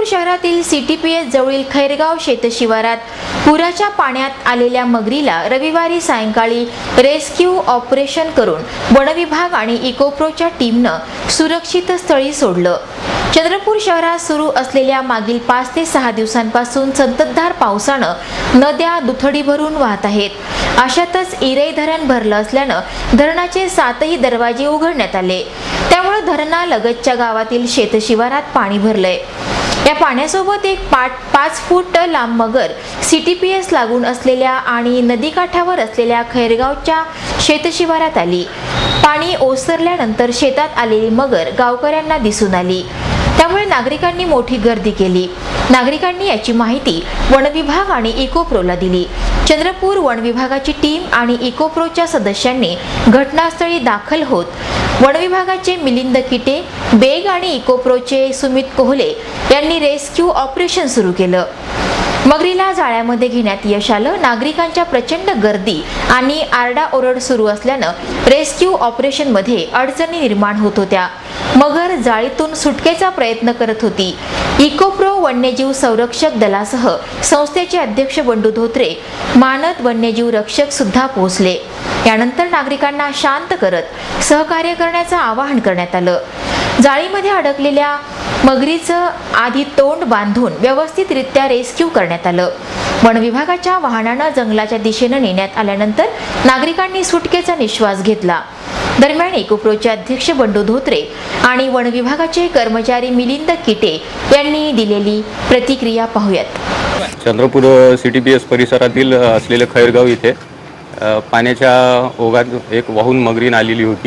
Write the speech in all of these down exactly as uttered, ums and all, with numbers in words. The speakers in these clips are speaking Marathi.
शहरातील सीटीपीएस जवळील खैरगाव शेतशिवारात पुराच्या पाण्यात आलेल्या मगरीला रविवारी सायंकाळी रेस्क्यू ऑपरेशन करून वनविभाग आणि इकोप्रोच्या टीमनं सुरक्षित स्थळी सोडलं। चंद्रपूर शहरात सुरू असलेल्या मागील पाच ते सहा दिवसांपासून संततधार पावसानं नद्या दुथडी भरून वाहत आहेत। अशातच इरई धरण भरलं असल्यानं धरणाचे सातही दरवाजे उघडण्यात आले, त्यामुळे धरणालगतच्या गावातील शेतशिवारात पाणी भरलंय। या पाण्यासोबत एक पाच फूट लांब मगर सीटीपीएस लागून असलेल्या आणि नदीकाठावर असलेल्या खैरगावच्या शेतशिवारात आली। पाणी ओसरल्यानंतर शेतात आलेली मगर गावकऱ्यांना दिसून आली, त्यामुळे नागरिकांनी मोठी गर्दी केली। नागरिकांनी याची माहिती वनविभाग आणि इकोप्रोला दिली। चंद्रपूर वनविभागाची टीम आणि इकोप्रोच्या सदस्यांनी घटनास्थळी दाखल होत वनविभागाचे मिलिंद किटे, बेग आणि इकोप्रोचे सुमित कोहले यांनी रेस्क्यू ऑपरेशन सुरू केलं। मगरीला जाळ्यामध्ये घेण्यात यश आलं। नागरिकांच्या प्रचंड गर्दी आणि आरडाओरड सुरू असल्यानं रेस्क्यू ऑपरेशनमध्ये अडचणी निर्माण होत होत्या। मगर जाळीतून सुटकेचा प्रयत्न करत होती। इकोप्रो वन्यजीव संरक्षक दलासह संस्थेचे अध्यक्ष बंडू धोत्रे, मानद वन्यजीव रक्षक सुद्धा पोहोचले। यानंतर नागरिकांना शांत करत सहकार्य करण्याचं आवाहन करण्यात आलं। जाळीमध्ये अडकलेल्या मगरीचं आधी तोंड बांधून व्यवस्थितरित्या रेस्क्यू करण्यात आलं। वन विभागाच्या वाहनानं जंगलाच्या दिशेने नेण्यात आल्यानंतर नागरिकांनी सुटकेचा निश्वास घेतला। दरम्यान इकोप्रोचे अध्यक्ष बंडू धोत्रे आणि वन विभागाचे कर्मचारी मिलिंद किटे यांनी दिलेली प्रतिक्रिया पाहूयात। चंद्रपूर सीटीपीएस परिसरातील असलेले खैरगाव इथे पाण्याच्या ओघात एक वाहून मगरीन आलेली होती।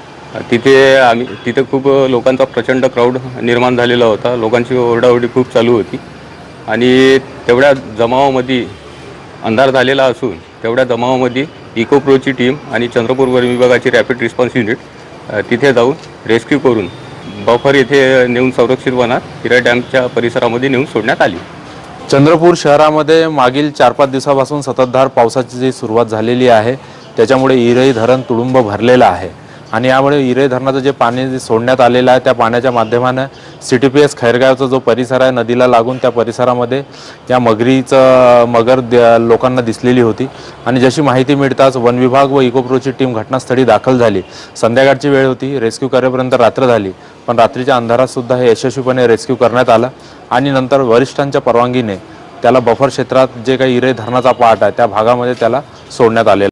तिथे आम्ही तिथे खूप लोकांचा प्रचंड क्राऊड निर्माण झालेला होता। लोकांची ओरडाओरडी खूप चालू होती आणि तेवढ्या जमावामध्ये अंधार झालेला असून तेवढ्या जमावामध्ये इकोप्रोची टीम आणि चंद्रपूर वन विभागाची रॅपिड रिस्पॉन्स युनिट तिथे जाऊन रेस्क्यू करून बफर येथे नेऊन संरक्षित वनात इरई डॅमच्या परिसरामध्ये नेऊन सोडण्यात आली। चंद्रपूर शहरामध्ये मागील चार पाच दिवसापासून संततधार पावसाची जी सुरुवात झालेली आहे, त्याच्यामुळे इरई धरण तुडुंब भरलेलं आहे आणि यामुळे इरई धरणाचं जे पाणी सोडण्यात आलेलं आहे त्या पाण्याच्या माध्यमाने सीटीपीएस खैरगावचा जो परिसर आहे नदीला लागून त्या परिसरामध्ये या मगरीचं मगर लोकांना दिसलेली होती आणि जशी माहिती मिळताच वन विभाग व इकोप्रोची टीम घटनास्थळी दाखल झाली। संध्याकाळची वेळ होती, रेस्क्यू करेपर्यंत रात्र झाली, पण रात्रीच्या अंधारात सुद्धा हे यशस्वीपणे रेस्क्यू करण्यात आलं आणि नंतर वरिष्ठांच्या परवानगीने त्याला बफर क्षेत्रात जे काही इरई धरणाचा पाट आहे त्या भागामध्ये त्याला सोडण्यात आले।